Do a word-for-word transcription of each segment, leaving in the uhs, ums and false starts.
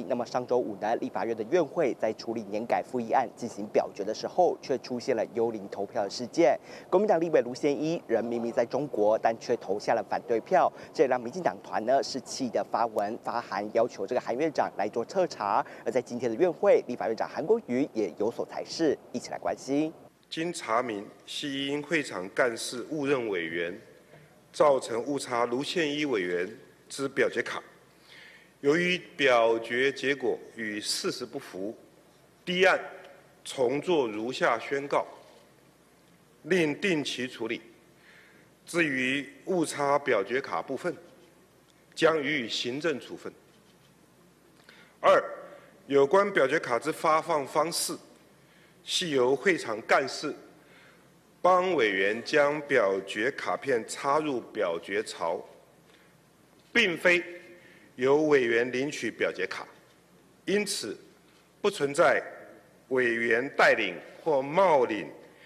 那么上周五呢，立法院的院会在处理年改复议案进行表决的时候，却出现了幽灵投票的事件。国民党立委卢宪一人明明在中国，但却投下了反对票，这也让民进党团呢是气的发文发函要求这个韩院长来做彻查。而在今天的院会，立法院长韩国瑜也有所裁示，一起来关心。 经查明，系因会场干事误认委员，造成误差卢宪一委员之表决卡。由于表决结果与事实不符，第一案重做如下宣告：另定期处理。至于误差表决卡部分，将予以行政处分。二、有关表决卡之发放方式，系由会场干事帮委员将表决卡片插入表决槽，并非由委员领取表决卡，因此不存在委员带领或冒领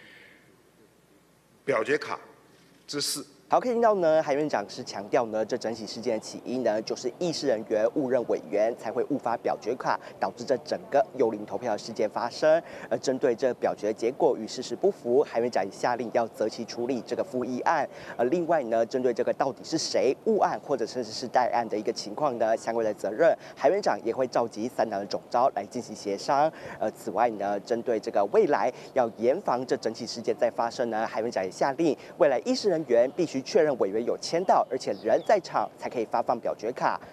表决卡之事。 好，可以听到呢，韩院长是强调呢，这整起事件的起因呢，就是议事人员误认委员，才会误发表决卡，导致这整个幽灵投票的事件发生。而针对这表决结果与事实不符，韩院长也下令要择期处理这个复议案。而另外呢，针对这个到底是谁误案或者甚至是代案的一个情况呢，相关的责任，韩院长也会召集三党的总召来进行协商。呃，此外呢，针对这个未来要严防这整起事件再发生呢，韩院长也下令，未来议事人员必须确认委员有签到，而且人在场才可以发放表决卡。